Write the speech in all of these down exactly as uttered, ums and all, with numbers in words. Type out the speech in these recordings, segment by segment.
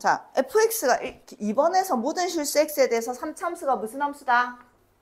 자, fx가 이 번에서 모든 실수 x에 대해서 삼 차 함수가 무슨 함수다?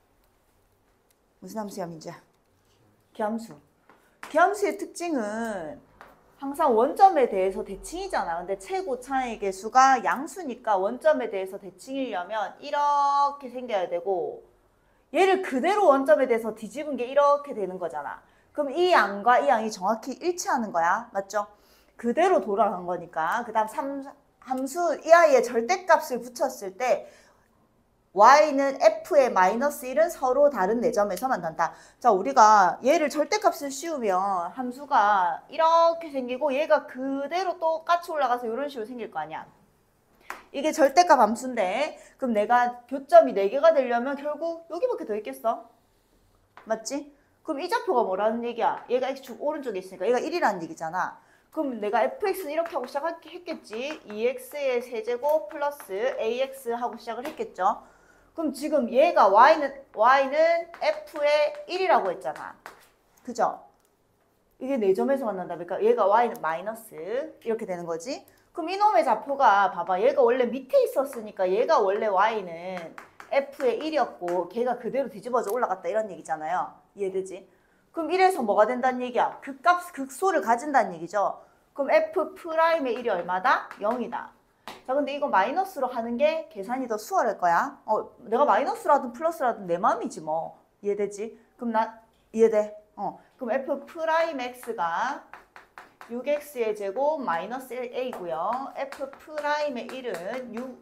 무슨 함수야, 민지야? 기함수. 기함수의 특징은 항상 원점에 대해서 대칭이잖아. 근데 최고 차의 개수가 양수니까 원점에 대해서 대칭이려면 이렇게 생겨야 되고 얘를 그대로 원점에 대해서 뒤집은 게 이렇게 되는 거잖아. 그럼 이 양과 이 양이 정확히 일치하는 거야. 맞죠? 그대로 돌아간 거니까. 그 다음 함수 이 아이의 절대값을 붙였을 때 y는 f의 마이너스 일은 서로 다른 네 점에서 만난다. 자, 우리가 얘를 절대값을 씌우면 함수가 이렇게 생기고 얘가 그대로 똑같이 올라가서 이런 식으로 생길 거 아니야. 이게 절대값 함수인데 그럼 내가 교점이 네 개가 되려면 결국 여기밖에 더 있겠어? 맞지? 그럼 이 좌표가 뭐라는 얘기야? 얘가 x축 오른쪽에 있으니까 얘가 일이라는 얘기잖아. 그럼 내가 fx는 이렇게 하고 시작했겠지? 이 엑스의 세제곱 플러스 에이엑스 하고 시작을 했겠죠? 그럼 지금 얘가 y는 y는 f의 일이라고 했잖아. 그죠? 이게 네 점에서 만난다. 그러니까 얘가 y는 마이너스 이렇게 되는 거지. 그럼 이놈의 좌표가 봐봐. 얘가 원래 밑에 있었으니까 얘가 원래 y는 f의 일이었고 걔가 그대로 뒤집어져 올라갔다 이런 얘기잖아요. 이해되지? 그럼 일에서 뭐가 된다는 얘기야? 극값, 극소를 가진다는 얘기죠. 그럼 f'의 일이 얼마다? 영이다. 자, 근데 이거 마이너스로 하는 게 계산이 더 수월할 거야. 어, 내가 마이너스라든 플러스라든 내 마음이지 뭐. 이해되지? 그럼 나 이해돼? 어, 그럼 f'x가 육 엑스의 제곱 마이너스 일 에이고요. f'의 일은 육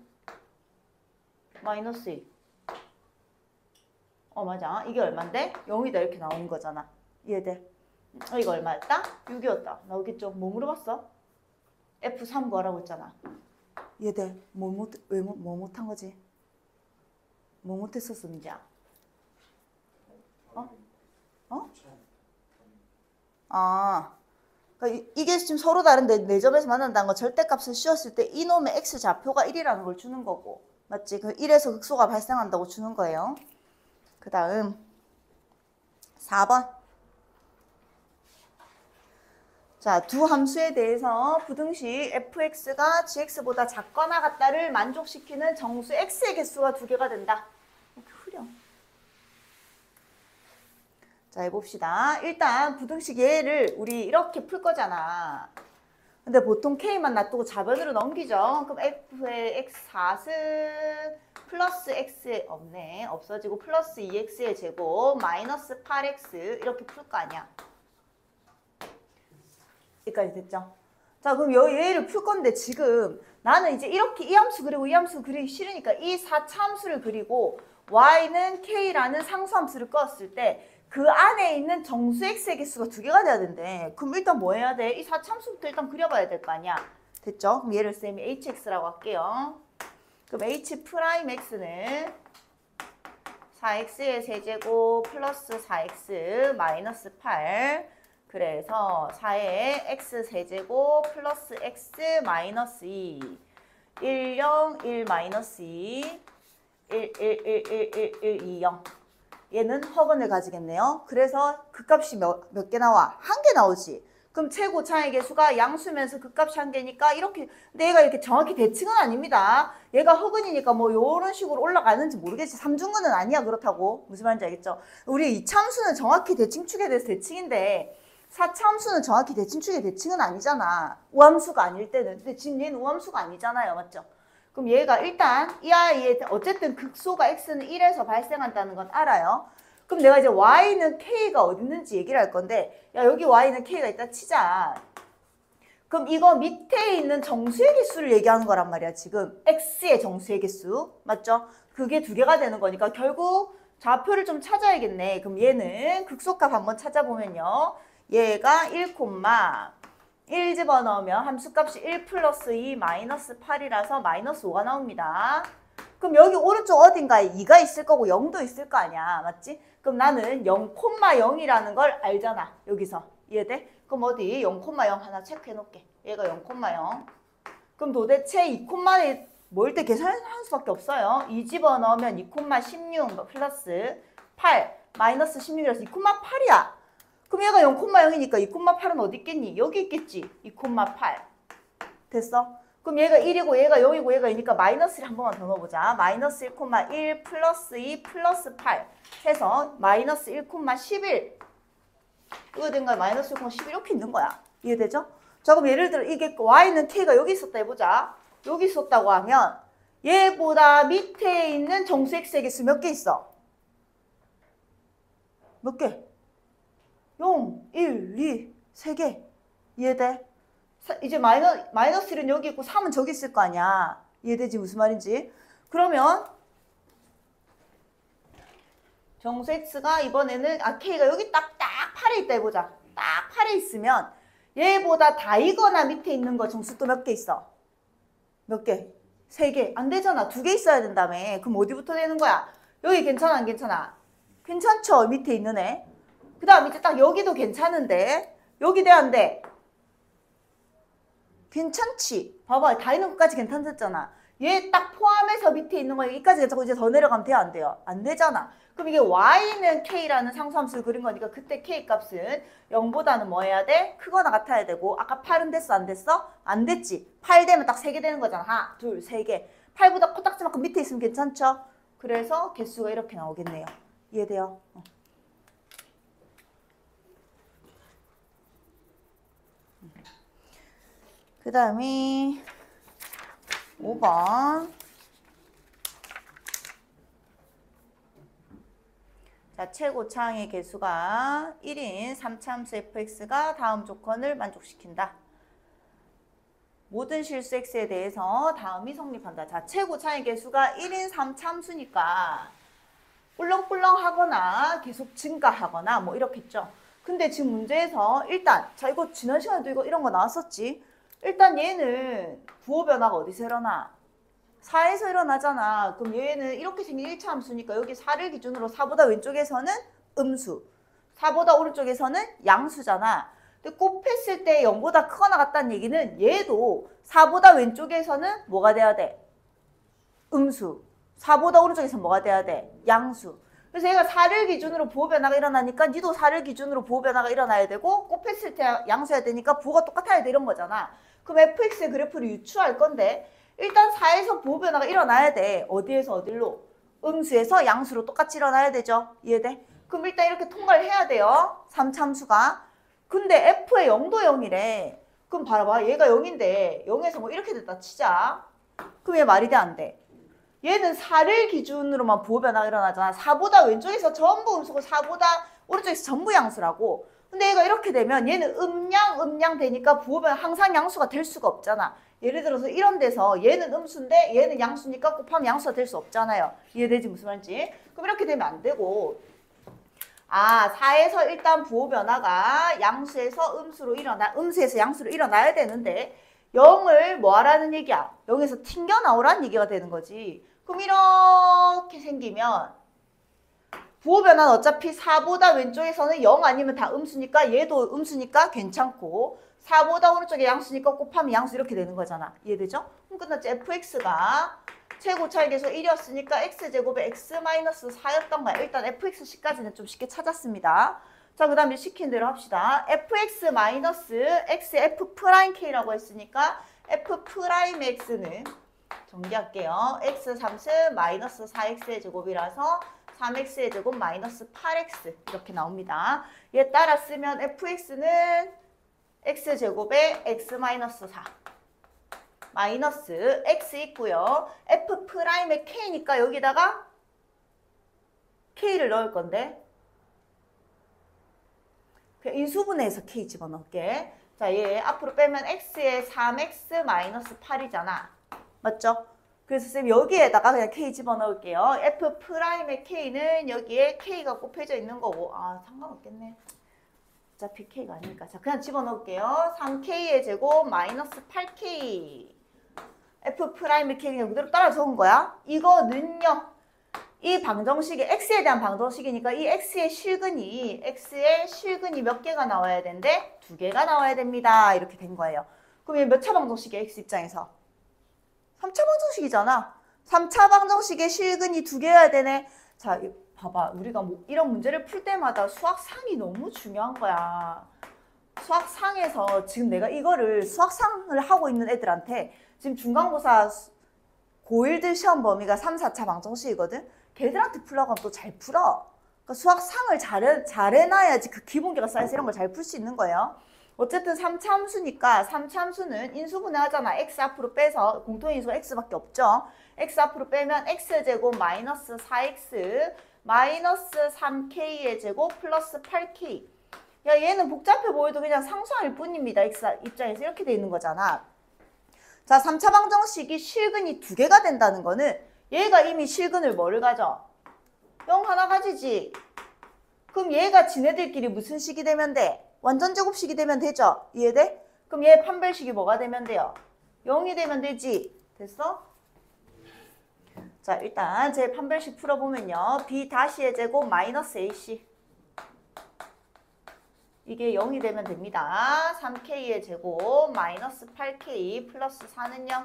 마이너스 일. 어, 맞아. 이게 얼만데? 영이다 이렇게 나오는 거잖아. 이해돼? 어, 이거 얼마였다? 육이었다. 나오겠죠? 뭐 물어봤어? 에프 삼 구하라고 했잖아. 이해돼? 뭐 못, 왜, 뭐, 뭐 못한 거지? 뭐 못했었어, 민지야? 어? 어? 아. 그러니까 이게 지금 서로 다른데 네 점에서 만난다는 거 절대값을 씌웠을 때 이놈의 x 좌표가 일이라는 걸 주는 거고. 맞지? 그 일에서 극소가 발생한다고 주는 거예요. 그 다음 사 번. 자, 두 함수에 대해서 부등식 fx가 gx보다 작거나 같다를 만족시키는 정수 x의 개수가 두 개가 된다. 이렇게 흐려. 자, 해봅시다. 일단 부등식 얘를 우리 이렇게 풀 거잖아. 근데 보통 k만 놔두고 좌변으로 넘기죠. 그럼 f의 엑스 사승 플러스 x 없네. 없어지고 플러스 이 엑스의 제곱 마이너스 팔 엑스 이렇게 풀 거 아니야. 여기까지 됐죠? 자, 그럼 여, 얘를 풀 건데 지금 나는 이제 이렇게 이 함수 그리고 이 함수 그리기 싫으니까 이 사 차 함수를 그리고 y는 k라는 상수함수를 껐을 때 그 안에 있는 정수 x의 개수가 두 개가 돼야 된대. 그럼 일단 뭐 해야 돼? 이 사 차 함수부터 일단 그려봐야 될 거 아니야. 됐죠? 그럼 얘를 쌤이 hx라고 할게요. 그럼 h'x는 사 엑스의 세제곱 플러스 사 엑스 마이너스 팔. 그래서 사의 x 세제곱 플러스 x 마이너스 이 일, 영, 일 마이너스 이 일, 일, 일, 일, 일, 일, 이, 영 얘는 허근을 가지겠네요. 그래서 극값이 몇, 몇 개 나와? 한 개 나오지. 그럼 최고 차의 개수가 양수면서 극값이 한 개니까 이렇게 근데 얘가 이렇게 정확히 대칭은 아닙니다. 얘가 허근이니까 뭐 요런 식으로 올라가는지 모르겠지. 삼중근은 아니야. 그렇다고. 무슨 말인지 알겠죠? 우리 이 차 함수는 정확히 대칭축에 대해서 대칭인데 사 차 함수는 정확히 대칭축의 대칭은 아니잖아. 우함수가 아닐 때는. 근데 지금 얘는 우함수가 아니잖아요. 맞죠? 그럼 얘가 일단 이 아이의 어쨌든 극소가 x는 일에서 발생한다는 건 알아요. 그럼 내가 이제 y는 k가 어디 있는지 얘기를 할 건데 야 여기 y는 k가 있다 치자. 그럼 이거 밑에 있는 정수의 개수를 얘기하는 거란 말이야. 지금 x의 정수의 개수. 맞죠? 그게 두 개가 되는 거니까 결국 좌표를 좀 찾아야겠네. 그럼 얘는 극소값 한번 찾아보면요. 얘가 일, 일 집어넣으면 함수값이 일 플러스 이 마이너스 팔이라서 마이너스 오가 나옵니다. 그럼 여기 오른쪽 어딘가에 이가 있을 거고 영도 있을 거 아니야. 맞지? 그럼 나는 영, 영이라는 걸 알잖아. 여기서. 이해돼? 그럼 어디 영, 영 하나 체크해 놓을게. 얘가 영, 영. 그럼 도대체 이, 뭐일 때 계산할 수밖에 없어요. 이 집어넣으면 이, 십육 플러스 팔 마이너스 십육이라서 이, 팔이야. 그럼 얘가 영, 영이니까 이, 팔은 어디 있겠니? 여기 있겠지. 이, 팔. 됐어? 그럼 얘가 일이고 얘가 영이고 얘가 이니까 마이너스 일 한 번만 더 넣어보자. 마이너스 일, 일 플러스 이 플러스 팔 해서 마이너스 일, 십일. 이거 된 거야. 마이너스 일, 십일 이렇게 있는 거야. 이해되죠? 자, 그럼 예를 들어 이게 y는 k가 여기 있었다 해보자. 여기 있었다고 하면 얘보다 밑에 있는 정수 x의 개수 몇 개 있어? 몇 개? 영, 일, 이, 세 개. 이해돼? 이제 마이너, 마이너스 일은 여기 있고 삼은 저기 있을 거 아니야. 이해되지? 무슨 말인지? 그러면 정수 x가 이번에는 아 k가 여기 딱, 딱 팔에 있다 해보자. 딱 팔에 있으면 얘보다 다이거나 밑에 있는 거 정수 또 몇 개 있어? 몇 개? 세 개. 안 되잖아. 두 개 있어야 된다며. 그럼 어디부터 되는 거야? 여기 괜찮아 안 괜찮아? 괜찮죠? 밑에 있는 애. 그 다음 이제 딱 여기도 괜찮은데 여기 돼 안 돼? 괜찮지? 봐봐. 다 있는 것까지 괜찮았잖아. 얘 딱 포함해서 밑에 있는 거 여기까지 괜찮고 이제 더 내려가면 돼요 안 돼요? 안 되잖아. 그럼 이게 y는 k라는 상수함수를 그린 거니까 그때 k 값은 영보다는 뭐 해야 돼? 크거나 같아야 되고 아까 팔은 됐어 안 됐어? 안 됐지. 팔 되면 딱 세 개 되는 거잖아. 하나, 둘, 세 개. 팔보다 코딱지만큼 밑에 있으면 괜찮죠? 그래서 개수가 이렇게 나오겠네요. 이해돼요? 어. 그 다음에 오 번. 자, 최고차항의 개수가 일인 삼차함수 fx가 다음 조건을 만족시킨다. 모든 실수 x에 대해서 다음이 성립한다. 자, 최고차항의 개수가 일인 삼차함수니까 꿀렁꿀렁하거나 계속 증가하거나 뭐 이렇겠죠. 근데 지금 문제에서 일단 자 이거 지난 시간에도 이거 이런 거 나왔었지. 일단 얘는 부호 변화가 어디서 일어나? 사에서 일어나잖아. 그럼 얘는 이렇게 생긴 일 차 함수니까 여기 사를 기준으로 사보다 왼쪽에서는 음수, 사보다 오른쪽에서는 양수잖아. 근데 곱했을 때 영보다 크거나 같다는 얘기는 얘도 사보다 왼쪽에서는 뭐가 돼야 돼? 음수. 사보다 오른쪽에서는 뭐가 돼야 돼? 양수. 그래서 얘가 사를 기준으로 부호 변화가 일어나니까 니도 사를 기준으로 부호 변화가 일어나야 되고 곱했을 때 양수해야 되니까 부호가 똑같아야 돼 이런 거잖아. 그럼 fx의 그래프를 유추할 건데 일단 사에서 부호 변화가 일어나야 돼. 어디에서 어디로? 음수에서 양수로 똑같이 일어나야 되죠. 이해돼? 그럼 일단 이렇게 통과를 해야 돼요. 삼차함수가. 근데 f의 영도 영이래. 그럼 봐봐. 얘가 영인데 영에서 뭐 이렇게 됐다 치자. 그럼 얘 말이 돼 안 돼? 얘는 사를 기준으로만 부호 변화가 일어나잖아. 사보다 왼쪽에서 전부 음수고 사보다 오른쪽에서 전부 양수라고. 근데 얘가 이렇게 되면 얘는 음양 음양 되니까 부호 변화 항상 양수가 될 수가 없잖아. 예를 들어서 이런 데서 얘는 음수인데 얘는 양수니까 곱하면 양수가 될 수 없잖아요. 이해되지 무슨 말인지? 그럼 이렇게 되면 안 되고 아 사에서 일단 부호 변화가 양수에서 음수로 일어나 음수에서 양수로 일어나야 되는데 영을 뭐 하라는 얘기야? 영에서 튕겨 나오라는 얘기가 되는 거지. 그럼 이렇게 생기면 부호 변화는 어차피 사보다 왼쪽에서는 영 아니면 다 음수니까 얘도 음수니까 괜찮고 사보다 오른쪽에 양수니까 곱하면 양수 이렇게 되는 거잖아. 이해되죠? 그럼 끝났지. fx가 최고차의 개수 일이었으니까 x제곱에 x 사였던 거야. 일단 fx씨까지는 좀 쉽게 찾았습니다. 자, 그 다음에 시킨 대로 합시다. fx x f'k라고 했으니까 f'x는 정리할게요. x 삼승 마이너스 사 엑스의 제곱이라서 삼 엑스의 제곱 마이너스 팔 엑스 이렇게 나옵니다. 얘 따라 쓰면 fx는 x제곱에 x 사 마이너스 x 있고요. f'의 k니까 여기다가 k를 넣을 건데 인수분해해서 k 집어넣을게. 자, 얘 앞으로 빼면 x에 삼 엑스 마이너스 팔이잖아. 맞죠? 그래서 쌤 여기에다가 그냥 k 집어넣을게요. f'의 k는 여기에 k가 곱해져 있는 거고 아 상관없겠네. 어차피 k가 아니니까. 자, 그냥 집어넣을게요. 삼 케이의 제곱 마이너스 팔 케이 f'의 k 그냥 그대로 따라 적은 거야. 이거는요. 이 방정식이 x에 대한 방정식이니까 이 x의 실근이 x의 실근이 몇 개가 나와야 되는데 두 개가 나와야 됩니다. 이렇게 된 거예요. 그럼 이게 몇 차 방정식이야? x 입장에서 삼 차 방정식이잖아. 삼 차 방정식의 실근이 두 개여야 되네. 자, 봐봐. 우리가 뭐 이런 문제를 풀 때마다 수학상이 너무 중요한 거야. 수학상에서 지금 내가 이거를 수학상을 하고 있는 애들한테 지금 중간고사 고일들 시험 범위가 삼, 사 차 방정식이거든. 걔들한테 풀라고 하면 또 잘 풀어. 그러니까 수학 상을 잘, 잘 해놔야지 그 기본기가 쌓여서 이런 걸 잘 풀 수 있는 거예요. 어쨌든 삼 차 함수니까 삼 차 함수는 인수분해 하잖아. x 앞으로 빼서 공통인수가 x밖에 없죠. x 앞으로 빼면 x제곱 마이너스 사 엑스 마이너스 삼 케이의 제곱 플러스 팔 케이. 야, 얘는 복잡해 보여도 그냥 상수일 뿐입니다. x 입장에서 이렇게 돼 있는 거잖아. 자, 삼 차 방정식이 실근이 두 개가 된다는 거는 얘가 이미 실근을 뭐를 가져? 영 하나 가지지. 그럼 얘가 지네들끼리 무슨 식이 되면 돼? 완전 제곱식이 되면 되죠? 이해돼? 그럼 얘 판별식이 뭐가 되면 돼요? 영이 되면 되지. 됐어? 자, 일단 제 판별식 풀어보면요. b 다시의 제곱 마이너스 에이씨. 이게 영이 되면 됩니다. 삼 케이의 제곱 마이너스 팔 케이 플러스 사는요.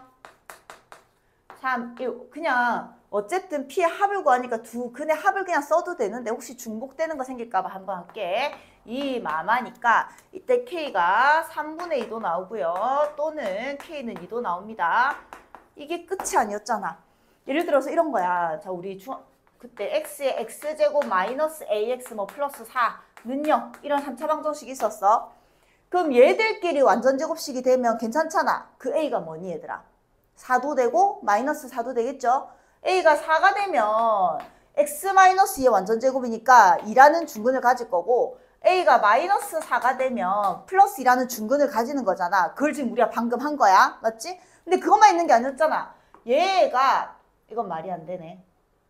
삼, 일. 그냥 어쨌든 p의 합을 구하니까 두 근의 합을 그냥 써도 되는데 혹시 중복되는 거 생길까 봐 한번 할게. 이 마마니까 이때 k가 삼분의 이도 나오고요. 또는 k는 이도 나옵니다. 이게 끝이 아니었잖아. 예를 들어서 이런 거야. 자, 우리 중 그때 x의 x제곱 마이너스 ax 뭐 플러스 사는요. 이런 삼 차 방정식이 있었어. 그럼 얘들끼리 완전 제곱식이 되면 괜찮잖아. 그 a가 뭐니 얘들아? 사도 되고 마이너스 사도 되겠죠? a가 사가 되면 x 마이너스 이의 완전 제곱이니까 이라는 중근을 가질 거고 a가 마이너스 사가 되면 플러스 이라는 중근을 가지는 거잖아. 그걸 지금 우리가 방금 한 거야. 맞지? 근데 그것만 있는 게 아니었잖아. 얘가 이건 말이 안 되네.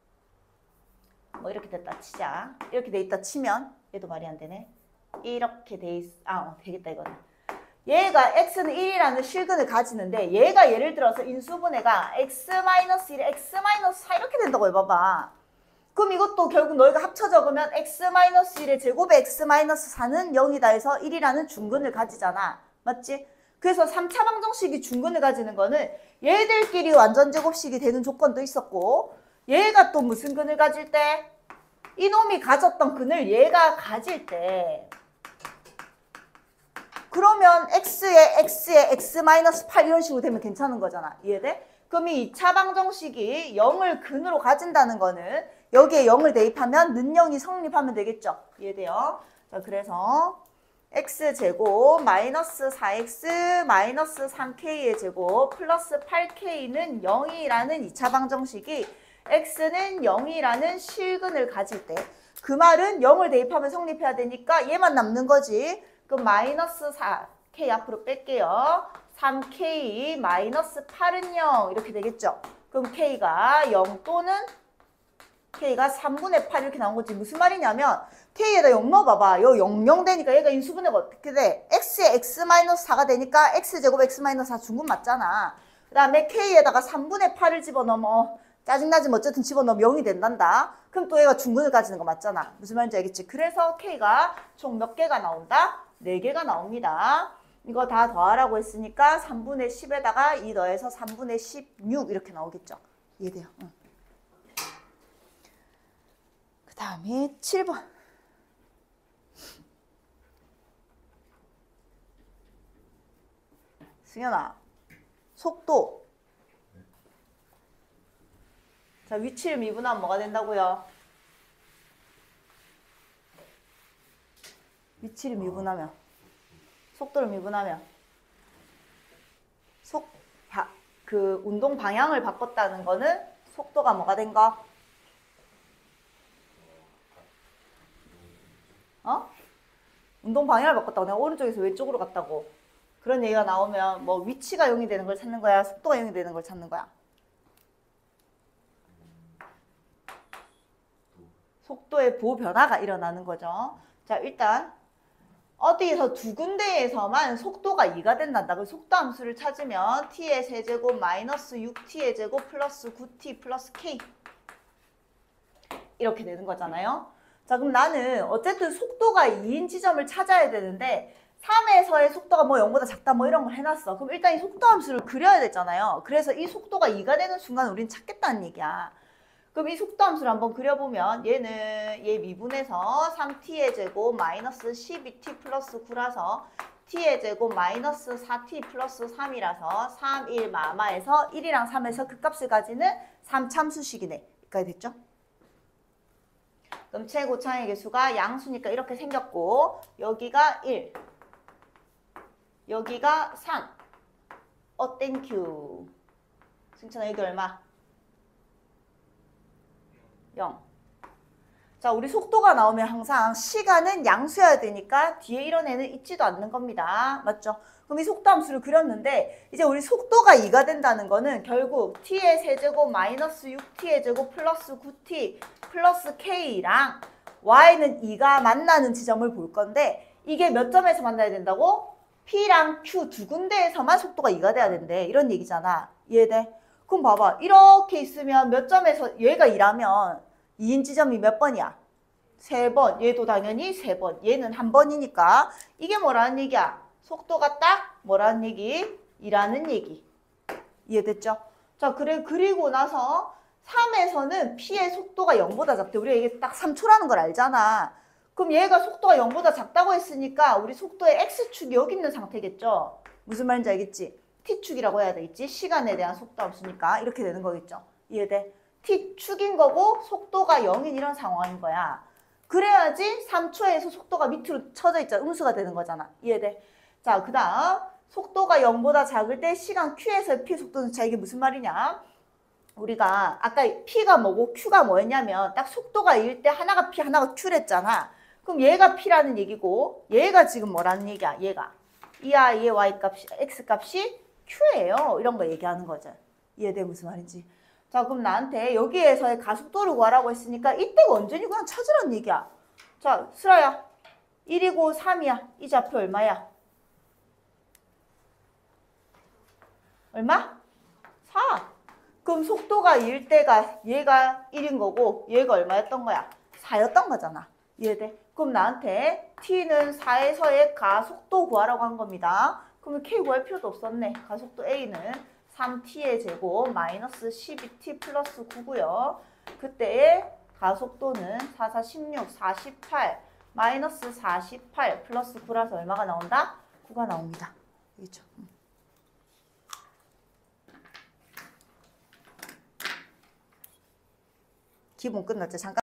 뭐 이렇게 됐다 치자. 이렇게 돼 있다 치면 얘도 말이 안 되네. 이렇게 돼 있... 아, 어, 되겠다 이거는. 얘가 x는 일이라는 실근을 가지는데 얘가 예를 들어서 인수분해가 x 마이너스 일, x 마이너스 사 이렇게 된다고 해봐봐. 그럼 이것도 결국 너희가 합쳐 적으면 x 마이너스 일의 제곱에 x 마이너스 사는 영이다 해서 일이라는 중근을 가지잖아. 맞지? 그래서 삼 차 방정식이 중근을 가지는 거는 얘들끼리 완전 제곱식이 되는 조건도 있었고 얘가 또 무슨 근을 가질 때? 이놈이 가졌던 근을 얘가 가질 때 그러면 x에 x에 x 마이너스 팔 이런 식으로 되면 괜찮은 거잖아. 이해돼? 그럼 이 이 차 방정식이 영을 근으로 가진다는 거는 여기에 영을 대입하면 는영이 성립하면 되겠죠. 이해돼요? 자, 그래서 x제곱 마이너스 사 엑스 마이너스 삼 케이의 제곱 플러스 팔 케이는 영이라는 이 차 방정식이 x는 영이라는 실근을 가질 때 그 말은 영을 대입하면 성립해야 되니까 얘만 남는 거지. 그럼 마이너스 사 케이 앞으로 뺄게요. 삼 케이 마이너스 팔은 영 이렇게 되겠죠. 그럼 k가 영 또는 k가 삼분의 팔 이렇게 나온 거지. 무슨 말이냐면 k에다 영 넣어봐봐. 요 영, 영 되니까 얘가 인수분해가 어떻게 돼? x에 x 마이너스 사가 되니까 x제곱 x 마이너스 사 중근 맞잖아. 그 다음에 k에다가 삼분의 팔을 집어넣어. 짜증나지만 어쨌든 집어넣으면 영이 된단다. 그럼 또 얘가 중근을 가지는 거 맞잖아. 무슨 말인지 알겠지? 그래서 k가 총 몇 개가 나온다? 네 개가 나옵니다. 이거 다 더하라고 했으니까 삼분의 십에다가 이 더해서 삼분의 십육 이렇게 나오겠죠. 이해돼요? 응. 그 다음에 칠 번. 승현아, 속도. 자, 위치를 미분하면 뭐가 된다고요? 위치를 미분하면, 속도를 미분하면, 속, 바, 그 운동 방향을 바꿨다는 거는 속도가 뭐가 된 거? 어? 운동 방향을 바꿨다고. 내가 오른쪽에서 왼쪽으로 갔다고. 그런 얘기가 나오면 뭐 위치가 영이 되는 걸 찾는 거야? 속도가 영이 되는 걸 찾는 거야? 속도의 보변화가 일어나는 거죠. 자, 일단 어디에서 두 군데에서만 속도가 이가 된단다. 그 속도 함수를 찾으면 t의 세제곱 마이너스 육 티의 제곱 플러스 구 티 플러스 k 이렇게 되는 거잖아요. 자, 그럼 나는 어쨌든 속도가 이인 지점을 찾아야 되는데 삼에서의 속도가 뭐 영보다 작다 뭐 이런 걸 해놨어. 그럼 일단 이 속도 함수를 그려야 되잖아요. 그래서 이 속도가 이가 되는 순간 우린 찾겠다는 얘기야. 그럼 이 속도 함수를 한번 그려보면 얘는 얘 미분해서 삼 티의 제곱 마이너스 십이 티 플러스 구라서 t의 제곱 마이너스 사 티 플러스 삼이라서 삼, 일, 마마에서 일이랑 삼에서 극값을 가지는 삼 참수식이네. 여기까지 됐죠? 그럼 최고차의 개수가 양수니까 이렇게 생겼고 여기가 일, 여기가 삼. 어, 땡큐. 승찬아 여기 얼마? 영. 자, 우리 속도가 나오면 항상 시간은 양수여야 되니까 뒤에 이런 애는 있지도 않는 겁니다. 맞죠? 그럼 이 속도 함수를 그렸는데 이제 우리 속도가 이가 된다는 거는 결국 t의 세제곱 마이너스 육 티의 제곱 플러스 구 티 플러스 k랑 y는 이가 만나는 지점을 볼 건데 이게 몇 점에서 만나야 된다고? P랑 Q 두 군데에서만 속도가 이가 돼야 된대. 이런 얘기잖아. 이해돼? 그럼 봐봐. 이렇게 있으면 몇 점에서 얘가 이라면 이인 지점이 몇 번이야? 세 번. 얘도 당연히 세 번. 얘는 한 번이니까 이게 뭐라는 얘기야? 속도가 딱 뭐라는 얘기? 이라는 얘기. 이해됐죠? 자, 그래 그리고 나서 삼에서는 P의 속도가 영보다 작대. 우리가 이게 딱 삼 초라는 걸 알잖아. 그럼 얘가 속도가 영보다 작다고 했으니까 우리 속도의 X축이 여기 있는 상태겠죠? 무슨 말인지 알겠지? T축이라고 해야 되겠지? 시간에 대한 속도 함수니까 이렇게 되는 거겠죠? 이해돼? T축인 거고 속도가 영인 이런 상황인 거야. 그래야지 삼 초에서 속도가 밑으로 쳐져 있잖아. 음수가 되는 거잖아. 이해돼? 자, 그 다음 속도가 영보다 작을 때 시간 Q에서의 P 속도는 자 이게 무슨 말이냐? 우리가 아까 P가 뭐고 Q가 뭐였냐면 딱 속도가 일 때 하나가 P 하나가 Q랬잖아. 그럼 얘가 P라는 얘기고 얘가 지금 뭐라는 얘기야? 얘가 이 아이의 Y 값이 X 값이 Q예요. 이런 거 얘기하는 거죠. 이해돼? 무슨 말인지. 자, 그럼 나한테 여기에서의 가속도를 구하라고 했으니까 이때가 언제니 그냥 찾으라는 얘기야. 자, 슬아야. 일이고 삼이야. 이 좌표 얼마야? 얼마? 사. 그럼 속도가 일 때가 얘가 일인 거고 얘가 얼마였던 거야? 사였던 거잖아. 이해돼? 그럼 나한테 t는 사에서의 가속도 구하라고 한 겁니다. 그러면 k 구할 필요도 없었네. 가속도 a는 삼 티의 제곱 마이너스 십이 티 플러스 구고요. 그때의 가속도는 사, 사, 십육, 사십팔 마이너스 사십팔 플러스 구라서 얼마가 나온다? 구가 나옵니다. 그렇죠? 기본 끝났죠? 잠깐.